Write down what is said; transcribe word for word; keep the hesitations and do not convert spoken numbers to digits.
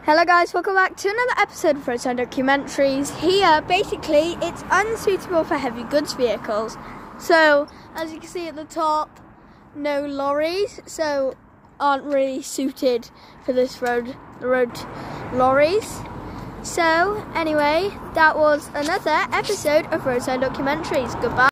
Hello guys, welcome back to another episode of Road Sign Documentaries. Here, basically, it's unsuitable for heavy goods vehicles. So, as you can see at the top, no lorries, so aren't really suited for this road, the road lorries. So, anyway, that was another episode of Road Sign Documentaries. Goodbye.